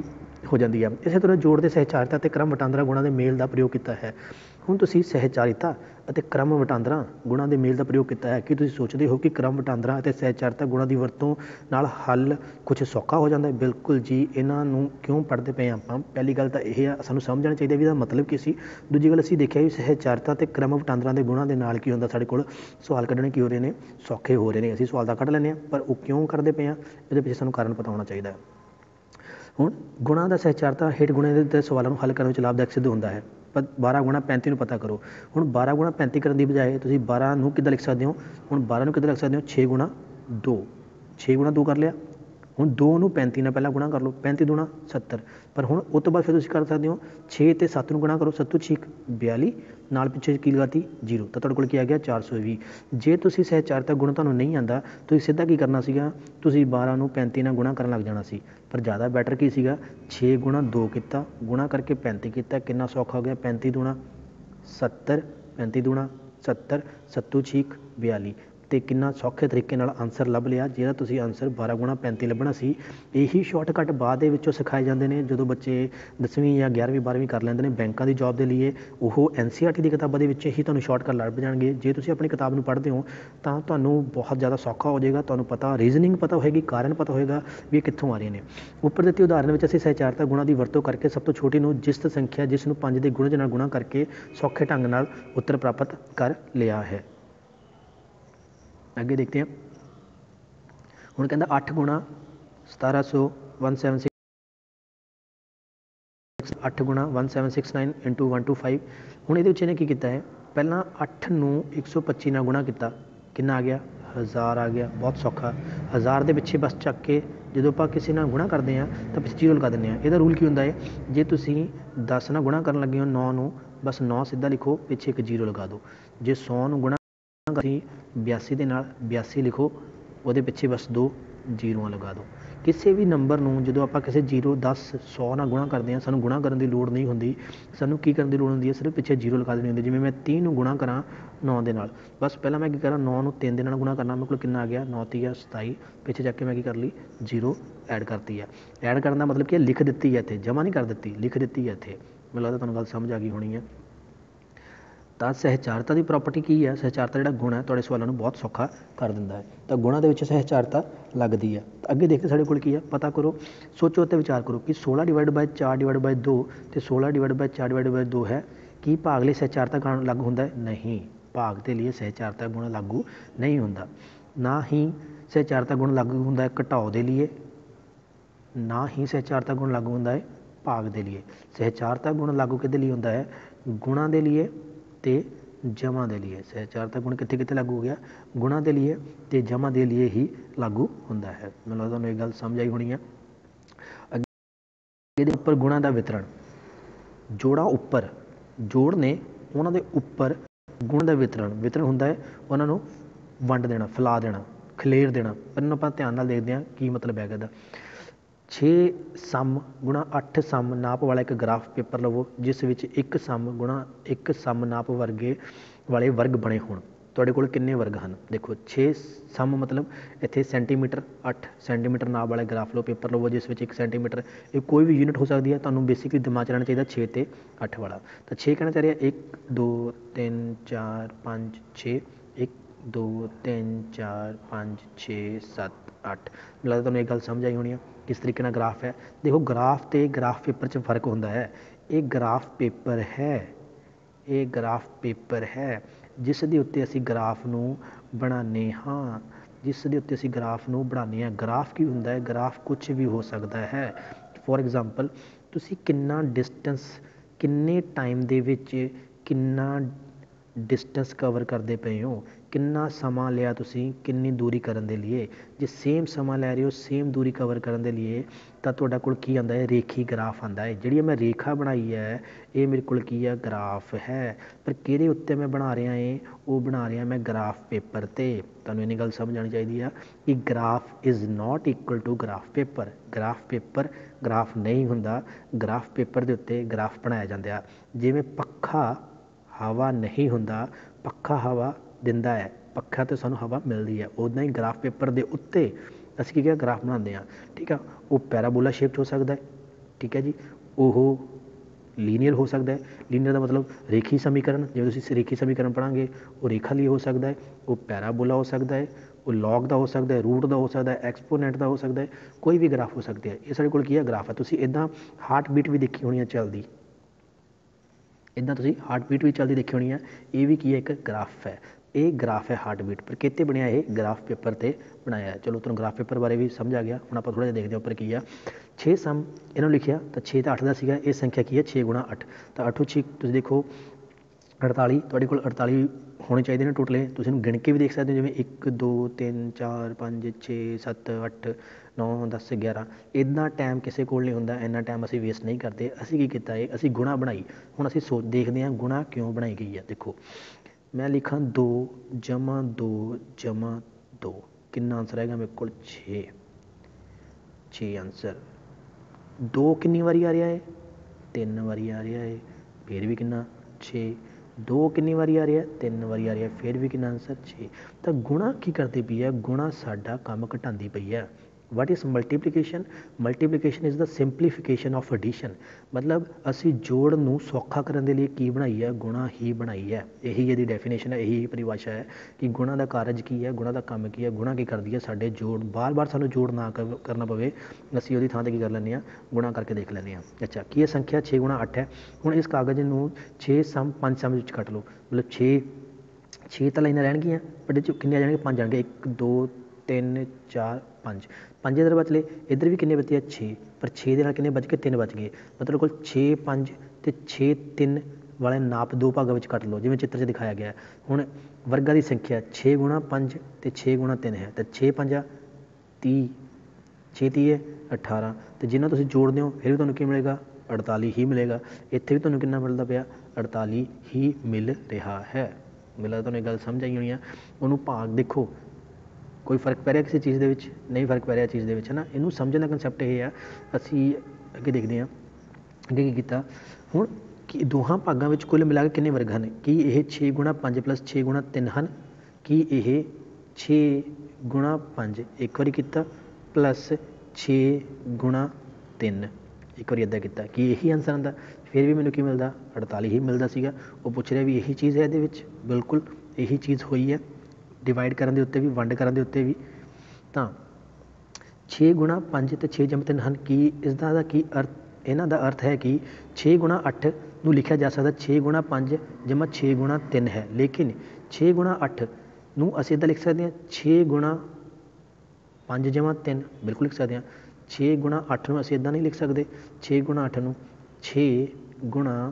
ਹੋ ਜਾਂਦੀ ਹੈ। ਇਸੇ ਤਰ੍ਹਾਂ ਜੋੜ ਦੇ ਸਹਿਚਾਰਿਤਾ ਅਤੇ ਕ੍ਰਮ ਵਟਾਂਦਰਾ ਗੁਣਾਂ ਦੇ ਮੇਲ ਦਾ ਪ੍ਰਯੋਗ ਕੀਤਾ ਹੈ। ਹੁਣ ਤੁਸੀਂ ਸਹਿਚਾਰਿਤਾ ਅਤੇ ਕ੍ਰਮ ਵਟਾਂਦਰਾ ਗੁਣਾਂ ਦੇ ਮੇਲ ਦਾ ਪ੍ਰਯੋਗ ਕੀਤਾ ਹੈ। ਕੀ ਤੁਸੀਂ ਸੋਚਦੇ ਹੋ ਕਿ ਕ੍ਰਮ ਵਟਾਂਦਰਾ ਅਤੇ ਸਹਿਚਾਰਿਤਾ ਗੁਣਾਂ ਦੀ ਵਰਤੋਂ ਨਾਲ ਹੱਲ ਕੁਛ ਸੌਖਾ ਹੋ ਜਾਂਦਾ ਹੈ? ਬਿਲਕੁਲ ਜੀ। ਇਹਨਾਂ ਨੂੰ ਕਿਉਂ ਪੜ੍ਹਦੇ ਪਏ ਆਪਾਂ? ਪਹਿਲੀ ਗੱਲ ਤਾਂ ਇਹ ਆ, ਸਾਨੂੰ ਸਮਝ ਆਉਣਾ ਚਾਹੀਦਾ ਵੀ ਇਹਦਾ ਮਤਲਬ ਕੀ ਸੀ। ਦੂਜੀ ਗੱਲ, ਅਸੀਂ ਦੇਖਿਆ ਵੀ ਸਹਿਚਾਰਿਤਾ ਅਤੇ ਕ੍ਰਮ ਵਟਾਂਦਰਾ ਦੇ ਗੁਣਾਂ ਦੇ ਨਾਲ ਕੀ ਹੁੰਦਾ, ਸਾਡੇ ਕੋਲ ਸਵਾਲ ਕੱਢਣੇ ਕੀ ਹੋ ਰਹੇ ਨੇ, ਸੌਖੇ ਹੋ ਰਹੇ ਨੇ। ਅਸੀਂ ਸਵਾਲ ਤਾਂ ਕੱਢ ਲੈਂਦੇ ਹਾਂ, ਪਰ ਉਹ ਕਿਉਂ ਕਰਦੇ ਪਏ ਹਾਂ, ਇਹਦੇ ਪਿੱਛੇ ਸਾਨੂੰ ਕਾਰਨ ਪਤਾ ਹੋਣਾ ਚਾਹੀਦਾ ਹੈ। ਹੁਣ ਗੁਣਾਂ ਦਾ ਸਹਿਚਾਰਿਤਾ ਹੇਠ ਗੁਣੇ ਦੇ ਸਵਾਲਾਂ ਨੂੰ ਹੱਲ ਕਰਨ ਵਿੱਚ ਲਾਭਦਾਇਕ ਸਿੱਧ ਹੁੰਦਾ ਹੈ। ਪਰ ਬਾਰਾਂ ਗੁਣਾ ਪੈਂਤੀ ਨੂੰ ਪਤਾ ਕਰੋ। ਹੁਣ ਬਾਰਾਂ ਗੁਣਾ ਪੈਂਤੀ ਕਰਨ ਦੀ ਬਜਾਏ ਤੁਸੀਂ ਬਾਰਾਂ ਨੂੰ ਕਿੱਦਾਂ ਲਿਖ ਸਕਦੇ ਹੋ? ਹੁਣ ਬਾਰਾਂ ਨੂੰ ਕਿੱਦਾਂ ਲਿਖ ਸਕਦੇ ਹੋ? ਛੇ ਗੁਣਾ ਦੋ। ਛੇ ਗੁਣਾ ਦੋ ਕਰ ਲਿਆ। ਹੁਣ ਦੋ ਨੂੰ ਪੈਂਤੀ ਨਾਲ ਪਹਿਲਾਂ ਗੁਣਾ ਕਰ ਲਓ। ਪੈਂਤੀ ਦੂਣਾ ਸੱਤਰ। ਪਰ ਹੁਣ ਉਹ ਤੋਂ ਬਾਅਦ ਫਿਰ ਤੁਸੀਂ ਕਰ ਸਕਦੇ ਹੋ ਛੇ ਅਤੇ ਸੱਤ ਨੂੰ ਗੁਣਾ ਕਰੋ। ਸੱਤੂ ਛੇ ਬਿਆਲੀ, ਨਾਲ ਪਿੱਛੇ ਕੀ ਲਗਾਤੀ? ਜੀਰੋ। ਤਾਂ ਤੁਹਾਡੇ ਕੋਲ ਕੀ ਆ ਗਿਆ? ਚਾਰ ਸੌ ਵੀਹ। ਜੇ ਤੁਸੀਂ ਸਹਿਚਾਰਿਤਾ ਗੁਣ ਤੁਹਾਨੂੰ ਨਹੀਂ ਆਉਂਦਾ, ਤੁਸੀਂ ਸਿੱਧਾ ਕੀ ਕਰਨਾ ਸੀਗਾ? ਤੁਸੀਂ ਬਾਰਾਂ ਨੂੰ ਪੈਂਤੀ ਨਾਲ ਗੁਣਾ ਕਰਨ ਲੱਗ ਜਾਣਾ ਸੀ। ਪਰ ਜ਼ਿਆਦਾ ਬੈਟਰ ਕੀ ਸੀਗਾ? ਛੇ ਗੁਣਾ ਦੋ ਕੀਤਾ, ਗੁਣਾ ਕਰਕੇ ਪੈਂਤੀ ਕੀਤਾ। ਕਿੰਨਾ ਸੌਖਾ ਹੋ ਗਿਆ? ਪੈਂਤੀ ਦੂਣਾ ਸੱਤਰ, ਪੈਂਤੀ ਦੂਣਾ ਸੱਤਰ, ਸੱਤੂ ਛੀਕ ਬਿਆਲੀ। ਅਤੇ ਕਿੰਨਾ ਸੌਖੇ ਤਰੀਕੇ ਨਾਲ ਆਨਸਰ ਲੱਭ ਲਿਆ, ਜਿਹਦਾ ਤੁਸੀਂ ਆਨਸਰ ਬਾਰਾਂ ਗੁਣਾ ਪੈਂਤੀ ਲੱਭਣਾ ਸੀ। ਇਹੀ ਸ਼ਾਰਟਕੱਟ ਬਾਅਦ ਦੇ ਵਿੱਚੋਂ ਸਿਖਾਏ ਜਾਂਦੇ ਨੇ ਜਦੋਂ ਬੱਚੇ ਦਸਵੀਂ ਜਾਂ ਗਿਆਰ੍ਹਵੀਂ ਬਾਰ੍ਹਵੀਂ ਕਰ ਲੈਂਦੇ ਨੇ ਬੈਂਕਾਂ ਦੀ ਜੋਬ ਦੇ ਲਈ। ਉਹ ਐਨ ਸੀ ਆਰ ਟੀ ਦੀ ਕਿਤਾਬਾਂ ਦੇ ਵਿੱਚ ਹੀ ਤੁਹਾਨੂੰ ਸ਼ਾਰਟਕੱਟ ਲੱਭ ਜਾਣਗੇ। ਜੇ ਤੁਸੀਂ ਆਪਣੀ ਕਿਤਾਬ ਨੂੰ ਪੜ੍ਹਦੇ ਹੋ ਤਾਂ ਤੁਹਾਨੂੰ ਬਹੁਤ ਜ਼ਿਆਦਾ ਸੌਖਾ ਹੋ ਜਾਏਗਾ। ਤੁਹਾਨੂੰ ਪਤਾ, ਰੀਜ਼ਨਿੰਗ ਪਤਾ ਹੋਏਗੀ, ਕਾਰਨ ਪਤਾ ਹੋਏਗਾ ਵੀ ਇਹ ਕਿੱਥੋਂ ਆ ਰਹੇ ਨੇ। ਉੱਪਰ ਦਿੱਤੀ ਉਦਾਹਰਨ ਵਿੱਚ ਅਸੀਂ ਸਹਿਚਾਰਿਤਾ ਗੁਣਾਂ ਦੀ ਵਰਤੋਂ ਕਰਕੇ ਸਭ ਤੋਂ ਛੋਟੀ ਨੂੰ ਜਿਸਤ ਸੰਖਿਆ ਜਿਸ ਨੂੰ ਪੰਜ ਦੇ ਗੁਣਜ ਨਾਲ ਗੁਣਾ ਕਰਕੇ ਸੌਖੇ ਢੰਗ ਨਾਲ ਉੱਤਰ ਪ੍ਰਾਪਤ ਕਰ ਲਿਆ ਹੈ। ਅੱਗੇ ਦੇਖਦੇ ਹਾਂ। ਹੁਣ ਕਹਿੰਦਾ ਅੱਠ ਗੁਣਾ ਸਤਾਰਾਂ ਸੌ ਵਨ ਸੈਵਨ ਸਿਕਸ ਅੱਠ ਗੁਣਾ one seven six nine into one two five. ਹੁਣ ਇਹਦੇ ਵਿੱਚ ਇਹਨੇ ਕੀ ਕੀਤਾ ਹੈ? ਪਹਿਲਾਂ ਅੱਠ ਨੂੰ ਇੱਕ ਸੌ ਪੱਚੀ ਨਾਲ ਗੁਣਾ ਕੀਤਾ। ਕਿੰਨਾ ਆ ਗਿਆ? ਹਜ਼ਾਰ ਆ ਗਿਆ। ਬਹੁਤ ਸੌਖਾ। ਹਜ਼ਾਰ ਦੇ ਪਿੱਛੇ ਬਸ ਚੱਕ ਕੇ ਜਦੋਂ ਆਪਾਂ ਕਿਸੇ ਨਾਲ ਗੁਣਾ ਕਰਦੇ ਹਾਂ ਤਾਂ ਪਿੱਛੇ ਜੀਰੋ ਲਗਾ ਦਿੰਦੇ ਹਾਂ। ਇਹਦਾ ਰੂਲ ਕੀ ਹੁੰਦਾ ਹੈ? ਜੇ ਤੁਸੀਂ ਦਸ ਨਾਲ ਗੁਣਾ ਕਰਨ ਲੱਗੇ ਹੋ ਨੌ ਨੂੰ, ਬਸ ਨੌ ਸਿੱਧਾ ਲਿਖੋ, ਪਿੱਛੇ ਇੱਕ ਜੀਰੋ ਲਗਾ ਦਿਓ। ਜੇ ਸੌ ਨੂੰ ਗੁਣਾ ਅਸੀਂ ਬਿਆਸੀ ਦੇ ਨਾਲ, ਬਿਆਸੀ ਲਿਖੋ, ਉਹਦੇ ਪਿੱਛੇ ਬਸ ਦੋ ਜੀਰੋਆਂ ਲਗਾ ਦਿਓ। ਕਿਸੇ ਵੀ ਨੰਬਰ ਨੂੰ ਜਦੋਂ ਆਪਾਂ ਕਿਸੇ ਜੀਰੋ ਦਸ ਸੌ ਨਾਲ ਗੁਣਾ ਕਰਦੇ ਹਾਂ, ਸਾਨੂੰ ਗੁਣਾ ਕਰਨ ਦੀ ਲੋੜ ਨਹੀਂ ਹੁੰਦੀ। ਸਾਨੂੰ ਕੀ ਕਰਨ ਦੀ ਲੋੜ ਹੁੰਦੀ ਹੈ? ਸਿਰਫ ਪਿੱਛੇ ਜੀਰੋ ਲਗਾ ਦੇਣੀ ਹੁੰਦੀ। ਜਿਵੇਂ ਮੈਂ ਤੀਹ ਨੂੰ ਗੁਣਾ ਕਰਾਂ ਨੌ ਦੇ ਨਾਲ, ਬਸ ਪਹਿਲਾਂ ਮੈਂ ਕੀ ਕਰਾਂ? ਨੌ ਨੂੰ ਤਿੰਨ ਦੇ ਨਾਲ ਗੁਣਾ ਕਰਨਾ। ਮੇਰੇ ਕੋਲ ਕਿੰਨਾ ਆ ਗਿਆ? ਨੌ ਤੀਆ ਸਤਾਈ। ਪਿੱਛੇ ਜਾ ਕੇ ਮੈਂ ਕੀ ਕਰ ਲਈ? ਜੀਰੋ ਐਡ ਕਰਤੀ ਹੈ। ਐਡ ਕਰਨ ਦਾ ਮਤਲਬ ਕੀ ਹੈ? ਲਿਖ ਦਿੱਤੀ ਹੈ ਇੱਥੇ, ਜਮ੍ਹਾਂ ਨਹੀਂ ਕਰ ਦਿੱਤੀ, ਲਿਖ ਦਿੱਤੀ ਹੈ ਇੱਥੇ। ਮੈਨੂੰ ਲੱਗਦਾ ਤੁਹਾਨੂੰ ਗੱਲ ਸਮਝ ਆ ਗਈ ਹੋਣੀ ਹੈ। ਤਾਂ ਸਹਿਚਾਰਿਤਾ ਦੀ ਪ੍ਰੋਪਰਟੀ ਕੀ ਹੈ? ਸਹਿਚਾਰਿਤਾ ਜਿਹੜਾ ਗੁਣ ਹੈ ਤੁਹਾਡੇ ਸਵਾਲਾਂ ਨੂੰ ਬਹੁਤ ਸੌਖਾ ਕਰ ਦਿੰਦਾ ਹੈ। ਤਾਂ ਗੁਣਾਂ ਦੇ ਵਿੱਚ ਸਹਿਚਾਰਿਤਾ ਲੱਗਦੀ ਹੈ। ਅੱਗੇ ਦੇਖਦੇ ਸਾਡੇ ਕੋਲ ਕੀ ਹੈ, ਪਤਾ ਕਰੋ, ਸੋਚੋ ਅਤੇ ਵਿਚਾਰ ਕਰੋ ਕਿ ਸੋਲ੍ਹਾਂ ਡਿਵਾਈਡ ਬਾਈ ਚਾਰ ਡਿਵਾਈਡ ਬਾਈ ਦੋ ਅਤੇ ਸੋਲ੍ਹਾਂ ਡਿਵਾਈਡ ਬਾਈ ਚਾਰ ਡਿਵਾਈਡ ਬਾਈ ਦੋ ਹੈ। ਕੀ ਭਾਗ ਲਈ ਸਹਿਚਾਰਿਤਾ ਗੁਣ ਲਾਗੂ ਹੁੰਦਾ ਹੈ? ਨਹੀਂ, ਭਾਗ ਦੇ ਲਈ ਸਹਿਚਾਰਿਤਾ ਗੁਣ ਲਾਗੂ ਨਹੀਂ ਹੁੰਦਾ। ਨਾ ਹੀ ਸਹਿਚਾਰਿਤਾ ਗੁਣ ਲਾਗੂ ਹੁੰਦਾ ਹੈ ਘਟਾਓ ਦੇ ਲਈ, ਨਾ ਹੀ ਸਹਿਚਾਰਿਤਾ ਗੁਣ ਲਾਗੂ ਹੁੰਦਾ ਹੈ ਭਾਗ ਦੇ ਲਈ। ਸਹਿਚਾਰਿਤਾ ਗੁਣ ਲਾਗੂ ਕਿਹਦੇ ਲਈ ਹੁੰਦਾ ਹੈ? ਗੁਣਾਂ ਦੇ ਲਈ ਅਤੇ ਜਮ੍ਹਾਂ ਦੇ ਲਈ। ਸਹਿਚਾਰਿਤਾ ਗੁਣ ਕਿੱਥੇ ਕਿੱਥੇ ਲਾਗੂ ਹੋ ਗਿਆ? ਗੁਣਾਂ ਦੇ ਲਈ ਅਤੇ ਜਮ੍ਹਾਂ ਦੇ ਲਈ ਹੀ ਲਾਗੂ ਹੁੰਦਾ ਹੈ। ਮੈਨੂੰ ਲੱਗਦਾ ਤੁਹਾਨੂੰ ਇਹ ਗੱਲ ਸਮਝ ਆਈ ਹੋਣੀ ਹੈ। ਅੱਗੇ ਇਹਦੇ ਉੱਪਰ ਗੁਣਾਂ ਦਾ ਵਿਤਰਣ, ਜੋੜਾਂ ਉੱਪਰ, ਜੋੜ ਨੇ ਉਹਨਾਂ ਦੇ ਉੱਪਰ ਗੁਣ ਦਾ ਵਿਤਰਣ, ਵਿਤਰਣ ਹੁੰਦਾ ਹੈ ਉਹਨਾਂ ਨੂੰ ਵੰਡ ਦੇਣਾ, ਫੈਲਾ ਦੇਣਾ, ਖਲੇਰ ਦੇਣਾ। ਪਰ ਇਹਨੂੰ ਆਪਾਂ ਧਿਆਨ ਨਾਲ ਦੇਖਦੇ ਹਾਂ ਕੀ ਮਤਲਬ ਹੈਗਾ ਇਹਦਾ। ਛੇ ਸਮ ਗੁਣਾ ਅੱਠ ਸਮ ਨਾਪ ਵਾਲਾ ਇੱਕ ਗ੍ਰਾਫ ਪੇਪਰ ਲਵੋ ਜਿਸ ਵਿੱਚ ਇੱਕ ਸਮ ਗੁਣਾ ਇੱਕ ਸਮ ਨਾਪ ਵਰਗੇ ਵਾਲੇ ਵਰਗ ਬਣੇ ਹੋਣ। ਤੁਹਾਡੇ ਕੋਲ ਕਿੰਨੇ ਵਰਗ ਹਨ? ਦੇਖੋ ਛੇ ਸਮ ਮਤਲਬ ਇੱਥੇ ਸੈਂਟੀਮੀਟਰ, ਅੱਠ ਸੈਂਟੀਮੀਟਰ ਨਾਪ ਵਾਲਾ ਗ੍ਰਾਫ ਲਓ, ਪੇਪਰ ਲਵੋ ਜਿਸ ਵਿੱਚ ਇੱਕ ਸੈਂਟੀਮੀਟਰ, ਇਹ ਕੋਈ ਵੀ ਯੂਨਿਟ ਹੋ ਸਕਦੀ ਹੈ। ਤੁਹਾਨੂੰ ਬੇਸਿਕਲੀ ਦਿਮਾਗ 'ਚ ਰਹਿਣਾ ਚਾਹੀਦਾ ਛੇ ਅਤੇ ਅੱਠ ਵਾਲਾ। ਤਾਂ ਛੇ ਕਹਿਣਾ ਚਾਹ ਰਿਹਾ ਇੱਕ ਦੋ ਤਿੰਨ ਚਾਰ ਪੰਜ ਛੇ, ਇੱਕ ਦੋ ਤਿੰਨ ਚਾਰ ਪੰਜ ਛੇ ਸੱਤ ਅੱਠ। ਮੈਨੂੰ ਲੱਗਦਾ ਤੁਹਾਨੂੰ ਇਹ ਗੱਲ ਸਮਝ ਆਈ ਹੋਣੀ ਆ ਕਿਸ ਤਰੀਕੇ ਨਾਲ ਗ੍ਰਾਫ ਹੈ। ਦੇਖੋ ਗ੍ਰਾਫ ਅਤੇ ਗ੍ਰਾਫ ਪੇਪਰ 'ਚ ਫਰਕ ਹੁੰਦਾ ਹੈ। ਇਹ ਗ੍ਰਾਫ ਪੇਪਰ ਹੈ, ਇਹ ਗ੍ਰਾਫ ਪੇਪਰ ਹੈ ਜਿਸ ਦੇ ਉੱਤੇ ਅਸੀਂ ਗ੍ਰਾਫ ਨੂੰ ਬਣਾਉਂਦੇ ਹਾਂ, ਜਿਸ ਦੇ ਉੱਤੇ ਅਸੀਂ ਗ੍ਰਾਫ ਨੂੰ ਬਣਾਉਂਦੇ ਹਾਂ। ਗ੍ਰਾਫ ਕੀ ਹੁੰਦਾ ਹੈ? ਗ੍ਰਾਫ ਕੁਛ ਵੀ ਹੋ ਸਕਦਾ ਹੈ। ਫੋਰ ਐਗਜ਼ਾਮਪਲ ਤੁਸੀਂ ਕਿੰਨਾ ਡਿਸਟੈਂਸ, ਕਿੰਨੇ ਟਾਈਮ ਦੇ ਵਿੱਚ ਕਿੰਨਾ ਡਿਸਟੈਂਸ ਕਵਰ ਕਰਦੇ ਪਏ ਹੋ, ਕਿੰਨਾ ਸਮਾਂ ਲਿਆ ਤੁਸੀਂ ਕਿੰਨੀ ਦੂਰੀ ਕਰਨ ਦੇ ਲਈ। ਜੇ ਸੇਮ ਸਮਾਂ ਲੈ ਰਹੇ ਹੋ ਸੇਮ ਦੂਰੀ ਕਵਰ ਕਰਨ ਦੇ ਲਈ ਤਾਂ ਤੁਹਾਡਾ ਕੋਲ ਕੀ ਆਉਂਦਾ ਹੈ? ਰੇਖੀ ਗ੍ਰਾਫ ਆਉਂਦਾ ਹੈ। ਜਿਹੜੀ ਮੈਂ ਰੇਖਾ ਬਣਾਈ ਹੈ ਇਹ ਮੇਰੇ ਕੋਲ ਕੀ ਹੈ? ਗ੍ਰਾਫ ਹੈ। ਪਰ ਕਿਹਦੇ ਉੱਤੇ ਮੈਂ ਬਣਾ ਰਿਹਾ ਏ? ਉਹ ਬਣਾ ਰਿਹਾ ਮੈਂ ਗ੍ਰਾਫ ਪੇਪਰ 'ਤੇ। ਤੁਹਾਨੂੰ ਇੰਨੀ ਗੱਲ ਸਮਝ ਆਉਣੀ ਚਾਹੀਦੀ ਆ ਕਿ graph is not equal to graph paper. Graph paper graph ਨਹੀਂ ਹੁੰਦਾ। ਗ੍ਰਾਫ ਪੇਪਰ ਦੇ ਉੱਤੇ ਗ੍ਰਾਫ ਬਣਾਇਆ ਜਾਂਦਾ। ਜਿਵੇਂ ਪੱਖਾ ਹਵਾ ਨਹੀਂ ਹੁੰਦਾ, ਪੱਖਾ ਹਵਾ ਦਿੰਦਾ ਹੈ, ਪੱਖਾ ਤੋਂ ਸਾਨੂੰ ਹਵਾ ਮਿਲਦੀ ਹੈ, ਉੱਦਾਂ ਹੀ ਗ੍ਰਾਫ ਪੇਪਰ ਦੇ ਉੱਤੇ ਅਸੀਂ ਕੀ ਕਿਹਾ? ਗ੍ਰਾਫ ਬਣਾਉਂਦੇ ਹਾਂ। ਠੀਕ ਆ, ਉਹ ਪੈਰਾਬੋਲਾ ਸ਼ੇਪ 'ਚ ਹੋ ਸਕਦਾ ਹੈ, ਠੀਕ ਹੈ ਜੀ। ਉਹ ਲੀਨੀਅਰ ਹੋ ਸਕਦਾ ਹੈ। ਲੀਨੀਅਰ ਦਾ ਮਤਲਬ ਰੇਖੀ ਸਮੀਕਰਨ, ਜਿਵੇਂ ਤੁਸੀਂ ਰੇਖੀ ਸਮੀਕਰਨ ਪੜ੍ਹਾਂਗੇ ਉਹ ਰੇਖਾ ਲਈ ਹੋ ਸਕਦਾ ਹੈ, ਉਹ ਪੈਰਾਬੋਲਾ ਹੋ ਸਕਦਾ ਹੈ, ਉਹ ਲੌਗ ਦਾ ਹੋ ਸਕਦਾ ਹੈ, ਰੂਟ ਦਾ ਹੋ ਸਕਦਾ ਹੈ, ਐਕਸਪੋਨੈਂਟ ਦਾ ਹੋ ਸਕਦਾ ਹੈ, ਕੋਈ ਵੀ ਗ੍ਰਾਫ ਹੋ ਸਕਦੇ ਹੈ। ਇਹ ਸਾਡੇ ਕੋਲ ਕੀ ਹੈ, ਗ੍ਰਾਫ ਹੈ। ਤੁਸੀਂ ਇੱਦਾਂ ਹਾਰਟ ਬੀਟ ਵੀ ਦੇਖੀ ਹੋਣੀ ਹੈ ਚੱਲਦੀ, ਇੱਦਾਂ ਤੁਸੀਂ ਹਾਰਟ ਬੀਟ ਵੀ ਚੱਲਦੀ ਦੇਖੀ ਹੋਣੀ ਹੈ। ਇਹ ਵੀ ਕੀ ਹੈ, ਇੱਕ ਗ੍ਰਾਫ ਹੈ। ਇਹ ਗ੍ਰਾਫ ਹੈ ਹਾਰਟ ਬੀਟ। ਪਰ ਕਿਤੇ ਬਣਿਆ, ਇਹ ਗ੍ਰਾਫ ਪੇਪਰ 'ਤੇ ਬਣਾਇਆ ਹੈ। ਚਲੋ ਤੁਹਾਨੂੰ ਗ੍ਰਾਫ ਪੇਪਰ ਬਾਰੇ ਵੀ ਸਮਝ ਆ ਗਿਆ। ਹੁਣ ਆਪਾਂ ਥੋੜ੍ਹਾ ਜਿਹਾ ਦੇਖਦੇ ਹਾਂ ਉੱਪਰ ਕੀ ਆ। ਛੇ ਸਮ ਇਹਨਾਂ ਨੂੰ ਲਿਖਿਆ ਤਾਂ ਛੇ ਤਾਂ ਅੱਠ ਦਾ ਸੀਗਾ, ਇਹ ਸੰਖਿਆ ਕੀ ਹੈ, ਛੇ ਗੁਣਾ ਅੱਠ। ਤਾਂ ਅੱਠੋ ਛੇ ਤੁਸੀਂ ਦੇਖੋ ਅੜਤਾਲੀ, ਤੁਹਾਡੇ ਕੋਲ ਅੜਤਾਲੀ ਹੋਣੇ ਚਾਹੀਦੇ ਨੇ ਟੋਟਲੇ। ਤੁਸੀਂ ਇਹਨੂੰ ਗਿਣ ਕੇ ਵੀ ਦੇਖ ਸਕਦੇ ਹੋ, ਜਿਵੇਂ ਇੱਕ ਦੋ ਤਿੰਨ ਚਾਰ ਪੰਜ ਛੇ ਸੱਤ ਅੱਠ ਨੌ ਦਸ ਗਿਆਰਾਂ। ਇੱਦਾਂ ਟਾਈਮ ਕਿਸੇ ਕੋਲ ਨਹੀਂ ਹੁੰਦਾ, ਇੰਨਾ ਟਾਈਮ ਅਸੀਂ ਵੇਸਟ ਨਹੀਂ ਕਰਦੇ। ਅਸੀਂ ਕੀ ਕੀਤਾ ਹੈ, ਅਸੀਂ ਗੁਣਾ ਬਣਾਈ। ਹੁਣ ਅਸੀਂ ਸੋਚ ਦੇਖਦੇ ਹਾਂ ਗੁਣਾ ਕਿਉਂ ਬਣਾਈ ਗਈ ਹੈ। ਦੇਖੋ ਮੈਂ ਲਿਖਾਂ ਦੋ ਜਮਾ ਦੋ ਜਮਾ ਦੋ, ਕਿੰਨਾ ਆਨਸਰ ਆਏਗਾ ਮੇਰੇ ਕੋਲ, ਛੇ। ਛੇ ਆਨਸਰ। ਦੋ ਕਿੰਨੀ ਵਾਰੀ ਆ ਰਿਹਾ ਹੈ, ਤਿੰਨ ਵਾਰੀ ਆ ਰਿਹਾ ਹੈ, ਫਿਰ ਵੀ ਕਿੰਨਾ, ਛੇ। ਦੋ ਕਿੰਨੀ ਵਾਰੀ ਆ ਰਿਹਾ, ਤਿੰਨ ਵਾਰੀ ਆ ਰਿਹਾ, ਫਿਰ ਵੀ ਕਿੰਨਾ ਆਨਸਰ, ਛੇ। ਤਾਂ ਗੁਣਾ ਕੀ ਕਰਦੀ ਪਈ ਹੈ, ਗੁਣਾ ਸਾਡਾ ਕੰਮ ਘਟਾਉਂਦੀ ਪਈ ਹੈ। What is multiplication? Multiplication is the simplification of addition. ਮਤਲਬ ਅਸੀਂ ਜੋੜ ਨੂੰ ਸੌਖਾ ਕਰਨ ਦੇ ਲਈ ਕੀ ਬਣਾਈ ਹੈ, ਗੁਣਾ ਹੀ ਬਣਾਈ ਹੈ। ਇਹੀ ਇਹਦੀ ਡੈਫੀਨੇਸ਼ਨ ਹੈ, ਇਹੀ ਪਰਿਭਾਸ਼ਾ ਹੈ ਕਿ ਗੁਣਾ ਦਾ ਕਾਰਜ ਕੀ ਹੈ, ਗੁਣਾ ਦਾ ਕੰਮ ਕੀ ਹੈ। ਗੁਣਾ ਕੀ ਕਰਦੀ ਹੈ, ਸਾਡੇ ਜੋੜ ਬਾਰ ਬਾਰ ਸਾਨੂੰ ਜੋੜ ਨਾ ਕਰ ਕਰਨਾ ਪਵੇ, ਅਸੀਂ ਉਹਦੀ ਥਾਂ 'ਤੇ ਕੀ ਕਰ ਲੈਂਦੇ ਹਾਂ, ਗੁਣਾ ਕਰਕੇ ਦੇਖ ਲੈਂਦੇ ਹਾਂ। ਅੱਛਾ, ਕੀ ਇਹ ਸੰਖਿਆ ਛੇ ਗੁਣਾ ਅੱਠ ਹੈ। ਹੁਣ ਇਸ ਕਾਗਜ਼ ਨੂੰ ਛੇ ਸਮ ਪੰਜ ਸਮ ਵਿੱਚ ਕੱਟ ਲਓ। ਮਤਲਬ ਛੇ ਛੇ ਤਾਂ ਲਾਈਨਾਂ ਰਹਿਣਗੀਆਂ, ਬਟ ਇਹ 'ਚ ਕਿੰਨੇ ਆ ਜਾਣਗੇ, ਪੰਜ ਆਉਣਗੇ। ਇੱਕ ਦੋ ਤਿੰਨ ਚਾਰ ਪੰਜ, ਪੰਜ ਇੱਧਰ ਬਚ ਲਏ। ਇੱਧਰ ਵੀ ਕਿੰਨੇ ਬਚੇ ਆ, ਛੇ। ਪਰ ਛੇ ਦੇ ਨਾਲ ਕਿੰਨੇ ਬਚ ਗਏ, ਤਿੰਨ ਬਚ ਗਏ। ਮਤਲਬ ਕੋਲ ਛੇ ਪੰਜ ਅਤੇ ਛੇ ਤਿੰਨ ਵਾਲੇ ਨਾਪ ਦੋ ਭਾਗਾਂ ਵਿੱਚ ਕੱਟ ਲਓ, ਜਿਵੇਂ ਚਿੱਤਰ 'ਚ ਦਿਖਾਇਆ ਗਿਆ। ਹੁਣ ਵਰਗਾਂ ਦੀ ਸੰਖਿਆ ਛੇ ਗੁਣਾ ਪੰਜ ਅਤੇ ਛੇ ਗੁਣਾ ਤਿੰਨ ਹੈ, ਤਾਂ ਛੇ ਪੰਜਾਂ ਤੀਹ, ਛੇ ਤੀਹ ਹੈ ਅਠਾਰਾਂ। ਅਤੇ ਜਿੰਨਾ ਤੁਸੀਂ ਜੋੜਦੇ ਹੋ ਫਿਰ ਵੀ ਤੁਹਾਨੂੰ ਕੀ ਮਿਲੇਗਾ, ਅੜਤਾਲੀ ਹੀ ਮਿਲੇਗਾ। ਇੱਥੇ ਵੀ ਤੁਹਾਨੂੰ ਕਿੰਨਾ ਮਿਲਦਾ ਪਿਆ, ਅੜਤਾਲੀ ਹੀ ਮਿਲ ਰਿਹਾ ਹੈ। ਮੈਨੂੰ ਲੱਗਦਾ ਤੁਹਾਨੂੰ ਇਹ ਗੱਲ ਸਮਝ ਆਈ ਹੋਣੀ ਆ। ਉਹਨੂੰ ਭਾਗ ਦੇਖੋ, ਕੋਈ ਫਰਕ ਪੈ ਰਿਹਾ ਕਿਸੇ ਚੀਜ਼ ਦੇ ਵਿੱਚ, ਨਹੀਂ ਫਰਕ ਪੈ ਰਿਹਾ ਚੀਜ਼ ਦੇ ਵਿੱਚ, ਹੈ ਨਾ। ਇਹਨੂੰ ਸਮਝਣ ਦਾ ਕੰਸੈਪਟ ਇਹ ਆ। ਅਸੀਂ ਅੱਗੇ ਦੇਖਦੇ ਹਾਂ, ਅੱਗੇ ਕੀ ਕੀਤਾ। ਹੁਣ ਕਿ ਦੋਹਾਂ ਭਾਗਾਂ ਵਿੱਚ ਕੁੱਲ ਮਿਲਾ ਕੇ ਕਿੰਨੇ ਵਰਗ ਹਨ? ਕੀ ਇਹ ਛੇ ਗੁਣਾ ਪੰਜ ਪਲੱਸ ਛੇ ਗੁਣਾ ਤਿੰਨ ਹਨ? ਕੀ ਇਹ ਛੇ ਗੁਣਾ ਪੰਜ ਇੱਕ ਵਾਰੀ ਕੀਤਾ ਪਲੱਸ ਛੇ ਗੁਣਾ ਤਿੰਨ ਇੱਕ ਵਾਰੀ ਇੱਦਾਂ ਕੀਤਾ? ਕੀ ਇਹੀ ਆਨਸਰ ਆਉਂਦਾ? ਫਿਰ ਵੀ ਮੈਨੂੰ ਕੀ ਮਿਲਦਾ, ਅੜਤਾਲੀ ਹੀ ਮਿਲਦਾ ਸੀਗਾ। ਉਹ ਪੁੱਛ ਰਿਹਾ ਵੀ ਇਹੀ ਚੀਜ਼ ਹੈ ਇਹਦੇ ਵਿੱਚ, ਬਿਲਕੁਲ ਇਹੀ ਚੀਜ਼ ਹੋਈ ਹੈ। ਡਿਵਾਈਡ ਕਰਨ ਦੇ ਉੱਤੇ ਵੀ, ਵੰਡ ਕਰਨ ਦੇ ਉੱਤੇ ਵੀ। ਤਾਂ ਛੇ ਗੁਣਾ ਪੰਜ ਅਤੇ ਛੇ ਜਮ੍ਹਾਂ ਤਿੰਨ ਹਨ। ਕੀ ਇਸਦਾ ਦਾ ਕੀ ਅਰਥ? ਇਹਨਾਂ ਦਾ ਅਰਥ ਹੈ ਕਿ ਛੇ ਗੁਣਾ ਅੱਠ ਨੂੰ ਲਿਖਿਆ ਜਾ ਸਕਦਾ ਛੇ ਗੁਣਾ ਪੰਜ ਜਮ੍ਹਾਂ ਛੇ ਗੁਣਾ ਤਿੰਨ ਹੈ। ਲੇਕਿਨ ਛੇ ਗੁਣਾ ਅੱਠ ਨੂੰ ਅਸੀਂ ਇੱਦਾਂ ਲਿਖ ਸਕਦੇ ਹਾਂ, ਛੇ ਗੁਣਾ ਪੰਜ ਜਮ੍ਹਾਂ ਤਿੰਨ, ਬਿਲਕੁਲ ਲਿਖ ਸਕਦੇ ਹਾਂ। ਛੇ ਗੁਣਾ ਅੱਠ ਨੂੰ ਅਸੀਂ ਇੱਦਾਂ ਨਹੀਂ ਲਿਖ ਸਕਦੇ। ਛੇ ਗੁਣਾ ਅੱਠ ਨੂੰ ਛੇ ਗੁਣਾ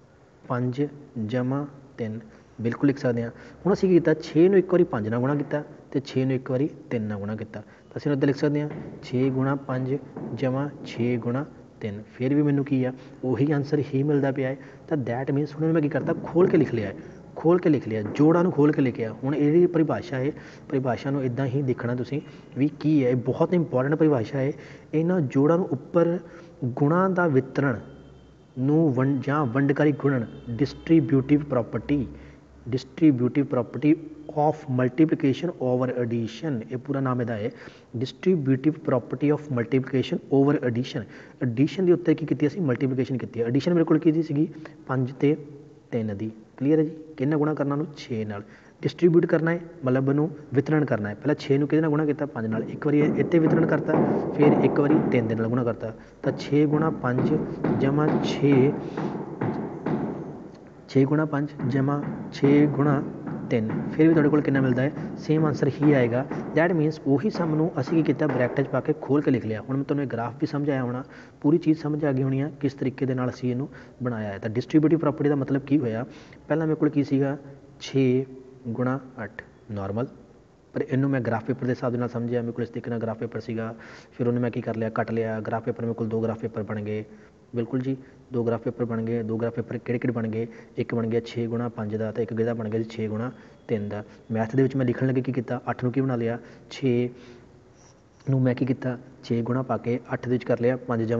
ਪੰਜ ਜਮ੍ਹਾਂ ਤਿੰਨ ਬਿਲਕੁਲ ਲਿਖ ਸਕਦੇ ਹਾਂ। ਹੁਣ ਅਸੀਂ ਕੀ ਕੀਤਾ, ਛੇ ਨੂੰ ਇੱਕ ਵਾਰੀ ਪੰਜ ਨਾਲ ਗੁਣਾ ਕੀਤਾ ਅਤੇ ਛੇ ਨੂੰ ਇੱਕ ਵਾਰੀ ਤਿੰਨ ਨਾਲ ਗੁਣਾ ਕੀਤਾ। ਤਾਂ ਅਸੀਂ ਇੱਦਾਂ ਲਿਖ ਸਕਦੇ ਹਾਂ, ਛੇ ਗੁਣਾ ਪੰਜ ਜਮ੍ਹਾਂ ਛੇ ਗੁਣਾ ਤਿੰਨ। ਫਿਰ ਵੀ ਮੈਨੂੰ ਕੀ ਆ, ਉਹੀ ਆਨਸਰ ਹੀ ਮਿਲਦਾ ਪਿਆ ਹੈ। ਤਾਂ ਦੈਟ ਮੀਨਸ ਹੁਣ ਮੈਂ ਕੀ ਕਰਤਾ, ਖੋਲ੍ਹ ਕੇ ਲਿਖ ਲਿਆ, ਖੋਲ੍ਹ ਕੇ ਲਿਖ ਲਿਆ, ਜੋੜਾਂ ਨੂੰ ਖੋਲ੍ਹ ਕੇ ਲਿਖਿਆ। ਹੁਣ ਇਹਦੀ ਪਰਿਭਾਸ਼ਾ ਹੈ, ਪਰਿਭਾਸ਼ਾ ਨੂੰ ਇੱਦਾਂ ਹੀ ਦੇਖਣਾ ਤੁਸੀਂ ਵੀ ਕੀ ਹੈ। ਬਹੁਤ ਇੰਪੋਰਟੈਂਟ ਪਰਿਭਾਸ਼ਾ ਹੈ। ਇਹਨਾਂ ਜੋੜਾਂ ਨੂੰ ਉੱਪਰ ਗੁਣਾਂ ਦਾ ਵਿਤਰਣ ਨੂੰ ਵੰਡ ਜਾਂ ਵੰਡਕਾਰੀ ਗੁਣਨ, distributive property, distributive property of multiplication over addition, ਇਹ ਪੂਰਾ ਨਾਮ ਇਹਦਾ ਹੈ, distributive property of multiplication over addition. Addition ਦੇ ਉੱਤੇ ਕੀ ਕੀਤੀ ਅਸੀਂ, ਮਲਟੀਪਲੀਕੇਸ਼ਨ ਕੀਤੀ ਹੈ। ਐਡੀਸ਼ਨ ਮੇਰੇ ਕੋਲ ਕੀ ਸੀਗੀ, ਪੰਜ ਅਤੇ ਤਿੰਨ ਦੀ। ਕਲੀਅਰ ਹੈ ਜੀ। ਕਿਹਦੇ ਨਾਲ ਗੁਣਾ ਕਰਨਾ ਉਹਨੂੰ, ਛੇ ਨਾਲ। ਡਿਸਟਰੀਬਿਊਟ ਕਰਨਾ ਹੈ, ਮਤਲਬ ਉਹਨੂੰ ਵਿਤਰਣ ਕਰਨਾ ਹੈ। ਪਹਿਲਾਂ ਛੇ ਨੂੰ ਕਿਹਦੇ ਨਾਲ ਗੁਣਾ ਕੀਤਾ, ਪੰਜ ਨਾਲ। ਇੱਕ ਵਾਰੀ ਇੱਥੇ ਵਿਤਰਣ ਕਰਤਾ, ਫਿਰ ਇੱਕ ਵਾਰੀ ਤਿੰਨ ਦੇ ਨਾਲ ਗੁਣਾ ਕਰਤਾ। ਤਾਂ ਛੇ ਗੁਣਾ ਪੰਜ ਜਮ੍ਹਾਂ ਛੇ, ਛੇ ਗੁਣਾ ਪੰਜ ਜਮ੍ਹਾਂ ਛੇ ਗੁਣਾ ਤਿੰਨ, ਫਿਰ ਵੀ ਤੁਹਾਡੇ ਕੋਲ ਕਿੰਨਾ ਮਿਲਦਾ ਹੈ, ਸੇਮ ਆਨਸਰ ਹੀ ਆਏਗਾ। ਦੈਟ ਮੀਨਸ ਉਹੀ ਸਮ ਨੂੰ ਅਸੀਂ ਕੀ ਕੀਤਾ, ਬਰੈਕਟ 'ਚ ਪਾ ਕੇ ਖੋਲ੍ਹ ਕੇ ਲਿਖ ਲਿਆ। ਹੁਣ ਮੈਂ ਤੁਹਾਨੂੰ ਇਹ ਗ੍ਰਾਫ ਵੀ ਸਮਝ ਆਇਆ ਹੋਣਾ, ਪੂਰੀ ਚੀਜ਼ ਸਮਝ ਆ ਗਈ ਹੋਣੀ ਆ ਕਿਸ ਤਰੀਕੇ ਦੇ ਨਾਲ ਅਸੀਂ ਇਹਨੂੰ ਬਣਾਇਆ ਹੈ। ਤਾਂ ਡਿਸਟਰੀਬਿਊਟਿਵ ਪ੍ਰੋਪਰਟੀ ਦਾ ਮਤਲਬ ਕੀ ਹੋਇਆ, ਪਹਿਲਾਂ ਮੇਰੇ ਕੋਲ ਕੀ ਸੀਗਾ, ਛੇ ਗੁਣਾ ਅੱਠ ਨੋਰਮਲ, ਪਰ ਇਹਨੂੰ ਮੈਂ ਗ੍ਰਾਫ ਪੇਪਰ ਦੇ ਹਿਸਾਬ ਦੇ ਨਾਲ ਸਮਝਿਆ। ਮੇਰੇ ਕੋਲ ਇਸ ਤਰੀਕੇ ਨਾਲ ਗ੍ਰਾਫ ਪੇਪਰ ਸੀਗਾ, ਫਿਰ ਉਹਨੂੰ ਮੈਂ ਕੀ ਕਰ ਲਿਆ, ਕੱਟ ਲਿਆ। ਗ੍ਰਾਫ ਪੇਪਰ ਮੇਰੇ ਕੋਲ ਦੋ ਗ੍ਰਾਫ ਪੇਪਰ ਬਣ ਗਏ, ਬਿਲਕੁਲ ਜੀ, ਦੋ ਗ੍ਰਾਫ ਪੇਪਰ ਬਣ ਗਏ। ਦੋ ਗ੍ਰਾਫ ਪੇਪਰ ਕਿਹੜੇ ਕਿਹੜੇ ਬਣ ਗਏ, ਇੱਕ ਬਣ ਗਿਆ ਛੇ ਗੁਣਾ ਪੰਜ ਦਾ, ਅਤੇ ਇੱਕ ਕਿਹਦਾ ਬਣ ਗਿਆ ਜੀ, ਛੇ ਗੁਣਾ ਤਿੰਨ ਦਾ। ਮੈਥ ਦੇ ਵਿੱਚ ਮੈਂ ਲਿਖਣ ਲੱਗੇ ਕੀ ਕੀਤਾ, ਅੱਠ ਨੂੰ ਕੀ ਬਣਾ ਲਿਆ, ਛੇ ਨੂੰ ਮੈਂ ਕੀ ਕੀਤਾ, ਛੇ ਗੁਣਾ ਪਾ ਕੇ ਅੱਠ ਦੇ ਵਿੱਚ ਕਰ ਲਿਆ ਪੰਜ ਜਮ੍ਹਾਂ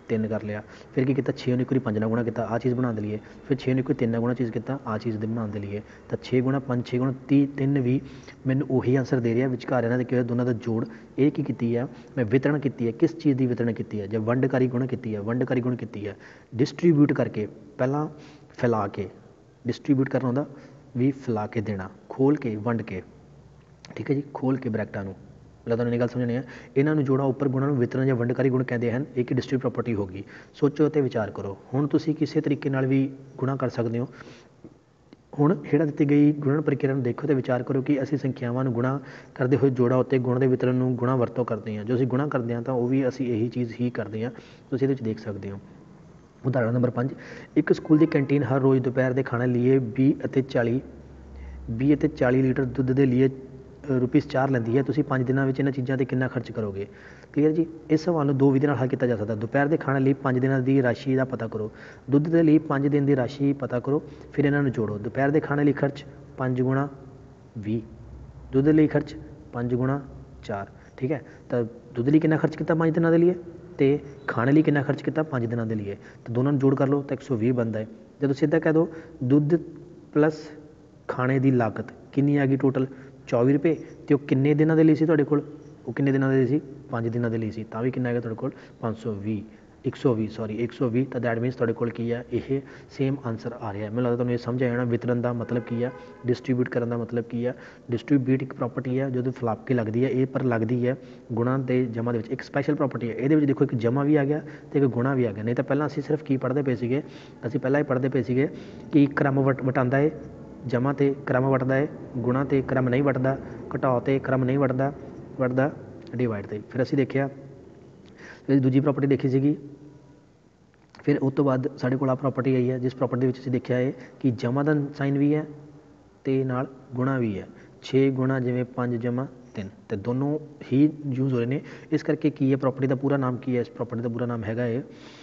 ਤਿੰਨ ਕਰ ਲਿਆ। ਫਿਰ ਕੀ ਕੀਤਾ, ਛੇ ਨੂੰ ਇੱਕ ਵਾਰੀ ਪੰਜ ਨਾਲ ਗੁਣਾ ਕੀਤਾ, ਆਹ ਚੀਜ਼ ਬਣਾਉਣ ਦੇ ਲਈ। ਫਿਰ ਛੇ ਨੂੰ ਇੱਕ ਵਾਰੀ ਤਿੰਨ ਨਾਲ ਗੁਣਾ ਚੀਜ਼ ਕੀਤਾ, ਆਹ ਚੀਜ਼ ਦੇ ਬਣਾਉਣ ਦੇ ਲਈ। ਤਾਂ ਛੇ ਗੁਣਾ ਪੰਜ, ਛੇ ਗੁਣਾ ਤੀਹ, ਤਿੰਨ ਵੀ ਮੈਨੂੰ ਉਹੀ ਆਂਸਰ ਦੇ ਰਿਹਾ। ਵਿਚਕਾਰ ਇਹਨਾਂ ਦੇ ਕੀ ਹੋਇਆ, ਦੋਨਾਂ ਦਾ ਜੋੜ। ਇਹ ਕੀ ਕੀਤੀ ਆ, ਮੈਂ ਵਿਤਰਨ ਕੀਤੀ ਹੈ। ਕਿਸ ਚੀਜ਼ ਦੀ ਵਿਤਰਨ ਕੀਤੀ ਹੈ, ਜਾਂ ਵੰਡਕਾਰੀ ਗੁਣ ਕੀਤੀ ਹੈ। ਵੰਡਕਾਰੀ ਗੁਣ ਕੀਤੀ ਹੈ ਡਿਸਟਰੀਬਿਊਟ ਕਰਕੇ, ਪਹਿਲਾਂ ਫੈਲਾ ਕੇ, ਡਿਸਟਰੀਬਿਊਟ ਕਰਨਾ ਹੁੰਦਾ ਵੀ ਫੈਲਾ ਕੇ ਦੇਣਾ, ਖੋਲ੍ਹ ਕੇ, ਵੰਡ ਕੇ, ਠੀਕ ਹੈ ਜੀ, ਖੋਲ੍ਹ ਕੇ ਬਰੈਕਟਾਂ ਨੂੰ। ਪਹਿਲਾਂ ਤੁਹਾਨੂੰ ਇਹ ਗੱਲ ਸਮਝਣੀ ਹੈ। ਇਹਨਾਂ ਨੂੰ ਜੋੜਾ ਉੱਪਰ ਗੁਣਾਂ ਨੂੰ ਵਿਤਰਨ ਜਾਂ ਵੰਡਕਾਰੀ ਗੁਣ ਕਹਿੰਦੇ ਹਨ। ਇਹ ਕਿ ਡਿਸਟ੍ਰੀਬਿਊਟ ਪ੍ਰੋਪਰਟੀ ਹੋ ਗਈ। ਸੋਚੋ ਅਤੇ ਵਿਚਾਰ ਕਰੋ। ਹੁਣ ਤੁਸੀਂ ਕਿਸੇ ਤਰੀਕੇ ਨਾਲ ਵੀ ਗੁਣਾ ਕਰ ਸਕਦੇ ਹੋ। ਹੁਣ ਹੇਠਾਂ ਦਿੱਤੀ ਗਈ ਗੁਣਨ ਪ੍ਰਕਿਰਿਆ ਨੂੰ ਦੇਖੋ ਅਤੇ ਵਿਚਾਰ ਕਰੋ ਕਿ ਅਸੀਂ ਸੰਖਿਆਵਾਂ ਨੂੰ ਗੁਣਾ ਕਰਦੇ ਹੋਏ ਜੋੜਾ ਉੱਤੇ ਗੁਣ ਦੇ ਵਿਤਰਨ ਨੂੰ ਗੁਣਾ ਵਰਤੋਂ ਕਰਦੇ ਹਾਂ। ਜੋ ਅਸੀਂ ਗੁਣਾ ਕਰਦੇ ਹਾਂ ਤਾਂ ਉਹ ਵੀ ਅਸੀਂ ਇਹੀ ਚੀਜ਼ ਹੀ ਕਰਦੇ ਹਾਂ। ਤੁਸੀਂ ਇਹਦੇ ਵਿੱਚ ਦੇਖ ਸਕਦੇ ਹੋ। ਉਦਾਹਰਨ ਨੰਬਰ ਪੰਜ, ਇੱਕ ਸਕੂਲ ਦੀ ਕੈਂਟੀਨ ਹਰ ਰੋਜ਼ ਦੁਪਹਿਰ ਦੇ ਖਾਣੇ ਲਈ ਵੀਹ ਅਤੇ ਚਾਲੀ ਵੀਹ ਅਤੇ ਚਾਲੀ ਲੀਟਰ ਦੁੱਧ ਦੇ ਲਈ ਰੁਪੀਸ ਚਾਰ ਲੈਂਦੀ ਹੈ। ਤੁਸੀਂ ਪੰਜ ਦਿਨਾਂ ਵਿੱਚ ਇਹਨਾਂ ਚੀਜ਼ਾਂ 'ਤੇ ਕਿੰਨਾ ਖਰਚ ਕਰੋਗੇ। ਕਲੀਅਰ ਜੀ। ਇਸ ਸਵਾਲ ਨੂੰ ਦੋ ਵਿਧੀਆਂ ਨਾਲ ਹੱਲ ਕੀਤਾ ਜਾ ਸਕਦਾ। ਦੁਪਹਿਰ ਦੇ ਖਾਣੇ ਲਈ ਪੰਜ ਦਿਨਾਂ ਦੀ ਰਾਸ਼ੀ ਦਾ ਪਤਾ ਕਰੋ, ਦੁੱਧ ਦੇ ਲਈ ਪੰਜ ਦਿਨ ਦੀ ਰਾਸ਼ੀ ਪਤਾ ਕਰੋ, ਫਿਰ ਇਹਨਾਂ ਨੂੰ ਜੋੜੋ। ਦੁਪਹਿਰ ਦੇ ਖਾਣੇ ਲਈ ਖਰਚ ਪੰਜ ਗੁਣਾ ਵੀਹ, ਦੁੱਧ ਲਈ ਖਰਚ ਪੰਜ ਗੁਣਾ ਚਾਰ, ਠੀਕ ਹੈ। ਤਾਂ ਦੁੱਧ ਲਈ ਕਿੰਨਾ ਖਰਚ ਕੀਤਾ ਪੰਜ ਦਿਨਾਂ ਦੇ ਲਈ, ਅਤੇ ਖਾਣੇ ਲਈ ਕਿੰਨਾ ਖਰਚ ਕੀਤਾ ਪੰਜ ਦਿਨਾਂ ਦੇ ਲਈ। ਤਾਂ ਦੋਨਾਂ ਨੂੰ ਜੋੜ ਕਰ ਲਓ ਤਾਂ ਇੱਕ ਸੌ ਵੀਹ ਬਣਦਾ ਹੈ। ਜਦੋਂ ਸਿੱਧਾ ਕਹਿ ਦਿਓ ਦੁੱਧ ਪਲੱਸ ਖਾਣੇ ਦੀ ਲਾਗਤ ਕਿੰਨੀ ਆ ਗਈ ਟੋਟਲ ਚੌਵੀ ਰੁਪਏ, ਅਤੇ ਉਹ ਕਿੰਨੇ ਦਿਨਾਂ ਦੇ ਲਈ ਸੀ ਤੁਹਾਡੇ ਕੋਲ, ਉਹ ਕਿੰਨੇ ਦਿਨਾਂ ਦੇ ਲਈ ਸੀ ਪੰਜ ਦਿਨਾਂ ਦੇ ਲਈ ਸੀ, ਤਾਂ ਵੀ ਕਿੰਨਾ ਹੈਗਾ ਤੁਹਾਡੇ ਕੋਲ ਪੰਜ ਸੌ ਵੀਹ, ਇੱਕ ਸੌ ਵੀਹ ਸੌਰੀ ਇੱਕ ਸੌ ਵੀਹ। ਤਾਂ ਦੈਟ ਮੀਨਸ ਤੁਹਾਡੇ ਕੋਲ ਕੀ ਆ, ਇਹ ਸੇਮ ਆਨਸਰ ਆ ਰਿਹਾ। ਮੈਨੂੰ ਲੱਗਦਾ ਤੁਹਾਨੂੰ ਇਹ ਸਮਝ ਆ ਜਾਣਾ ਵਿਤਰਨ ਦਾ ਮਤਲਬ ਕੀ ਆ, ਡਿਸਟਰੀਬਿਊਟ ਕਰਨ ਦਾ ਮਤਲਬ ਕੀ ਆ। ਡਿਸਟਰੀਬਿਊਟ ਇੱਕ ਪ੍ਰੋਪਰਟੀ ਹੈ ਜਦੋਂ ਫਲਾਪ ਕੇ ਲੱਗਦੀ ਹੈ, ਇਹ ਪਰ ਲੱਗਦੀ ਹੈ ਗੁਣਾ ਅਤੇ ਜਮ੍ਹਾਂ ਦੇ ਵਿੱਚ। ਇੱਕ ਸਪੈਸ਼ਲ ਪ੍ਰੋਪਰਟੀ ਹੈ ਇਹਦੇ ਵਿੱਚ। ਦੇਖੋ ਇੱਕ ਜਮ੍ਹਾਂ ਵੀ ਆ ਗਿਆ ਅਤੇ ਇੱਕ ਗੁਣਾ ਵੀ ਆ ਗਿਆ। ਨਹੀਂ ਤਾਂ ਪਹਿਲਾਂ ਅਸੀਂ ਸਿਰਫ ਕੀ ਪੜ੍ਹਦੇ ਪਏ ਸੀਗੇ, ਅਸੀਂ ਪਹਿਲਾਂ ਹੀ ਪੜ੍ਹਦੇ ਪਏ ਸੀਗੇ ਕਿ ਕ੍ਰਮ ਵਟ ਵਟਾਉਂਦਾ ਹੈ, ਜਮ੍ਹਾਂ 'ਤੇ ਕ੍ਰਮ ਵਟਦਾ ਹੈ, ਗੁਣਾ 'ਤੇ ਕ੍ਰਮ ਨਹੀਂ ਵਟਦਾ, ਘਟਾਓ 'ਤੇ ਕ੍ਰਮ ਨਹੀਂ ਵਟਦਾ ਵਟਦਾ ਡਿਵਾਈਡ 'ਤੇ। ਫਿਰ ਅਸੀਂ ਦੇਖਿਆ ਫਿਰ ਦੂਜੀ ਪ੍ਰੋਪਰਟੀ ਦੇਖੀ ਸੀਗੀ। ਫਿਰ ਉਸ ਤੋਂ ਬਾਅਦ ਸਾਡੇ ਕੋਲ ਆਹ ਪ੍ਰੋਪਰਟੀ ਆਈ ਹੈ, ਜਿਸ ਪ੍ਰੋਪਰਟੀ ਦੇ ਵਿੱਚ ਅਸੀਂ ਦੇਖਿਆ ਹੈ ਕਿ ਜਮ੍ਹਾਂ ਦਾ ਸਾਈਨ ਵੀ ਹੈ ਅਤੇ ਨਾਲ ਗੁਣਾ ਵੀ ਹੈ। ਛੇ ਗੁਣਾ ਜਿਵੇਂ ਪੰਜ ਜਮ੍ਹਾਂ ਤਿੰਨ, ਅਤੇ ਦੋਨੋਂ ਹੀ ਯੂਜ਼ ਹੋ ਰਹੇ ਨੇ। ਇਸ ਕਰਕੇ ਕੀ ਹੈ ਪ੍ਰੋਪਰਟੀ ਦਾ ਪੂਰਾ ਨਾਮ ਕੀ ਹੈ, ਇਸ ਪ੍ਰੋਪਰਟੀ ਦਾ ਪੂਰਾ ਨਾਮ ਹੈਗਾ ਹੈ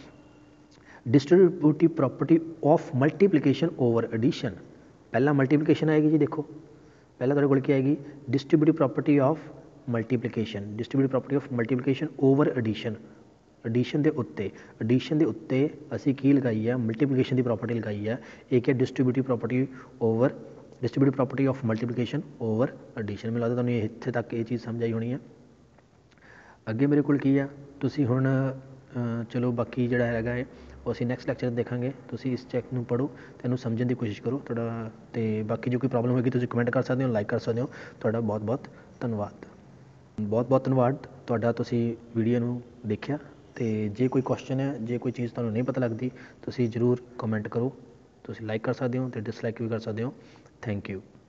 distributive property of multiplication over addition. ਪਹਿਲਾਂ ਮਲਟੀਪਲੀਕੇਸ਼ਨ ਆਏਗੀ ਜੀ, ਦੇਖੋ ਪਹਿਲਾਂ ਤੁਹਾਡੇ ਕੋਲ ਕੀ ਆਏਗੀ distributive property of multiplication, distributive property of multiplication over addition. Addition ਦੇ ਉੱਤੇ, ਐਡੀਸ਼ਨ ਦੇ ਉੱਤੇ ਅਸੀਂ ਕੀ ਲਗਾਈ ਹੈ ਮਲਟੀਪਲੀਕੇਸ਼ਨ ਦੀ ਪ੍ਰੋਪਰਟੀ ਲਗਾਈ ਹੈ। ਇਹ ਕੀ ਹੈ distributive property over distributive property of multiplication over addition. ਮੈਨੂੰ ਲੱਗਦਾ ਤੁਹਾਨੂੰ ਇੱਥੇ ਤੱਕ ਇਹ ਚੀਜ਼ ਸਮਝ ਆਈ ਹੋਣੀ ਹੈ। ਅੱਗੇ ਮੇਰੇ ਕੋਲ ਕੀ ਆ, ਤੁਸੀਂ ਹੁਣ ਚਲੋ ਬਾਕੀ ਜਿਹੜਾ ਹੈਗਾ ਹੈ ਉਹ ਅਸੀਂ ਨੈਕਸਟ ਲੈਕਚਰ ਦੇਖਾਂਗੇ। ਤੁਸੀਂ ਇਸ ਚੈੱਕ ਨੂੰ ਪੜ੍ਹੋ ਅਤੇ ਇਹਨੂੰ ਸਮਝਣ ਦੀ ਕੋਸ਼ਿਸ਼ ਕਰੋ ਤੁਹਾਡਾ। ਅਤੇ ਬਾਕੀ ਜੋ ਕੋਈ ਪ੍ਰੋਬਲਮ ਹੋਏਗੀ ਤੁਸੀਂ ਕਮੈਂਟ ਕਰ ਸਕਦੇ ਹੋ, ਲਾਈਕ ਕਰ ਸਕਦੇ ਹੋ। ਤੁਹਾਡਾ ਬਹੁਤ ਬਹੁਤ ਧੰਨਵਾਦ। ਬਹੁਤ ਬਹੁਤ ਧੰਨਵਾਦ ਤੁਹਾਡਾ, ਤੁਸੀਂ ਵੀਡੀਓ ਨੂੰ ਦੇਖਿਆ। ਅਤੇ ਜੇ ਕੋਈ ਕੁਐਸਚਨ ਹੈ, ਜੇ ਕੋਈ ਚੀਜ਼ ਤੁਹਾਨੂੰ ਨਹੀਂ ਪਤਾ ਲੱਗਦੀ, ਤੁਸੀਂ ਜ਼ਰੂਰ ਕਮੈਂਟ ਕਰੋ। ਤੁਸੀਂ ਲਾਈਕ ਕਰ ਸਕਦੇ ਹੋ ਅਤੇ ਡਿਸਲਾਈਕ ਵੀ ਕਰ ਸਕਦੇ ਹੋ। Thank you.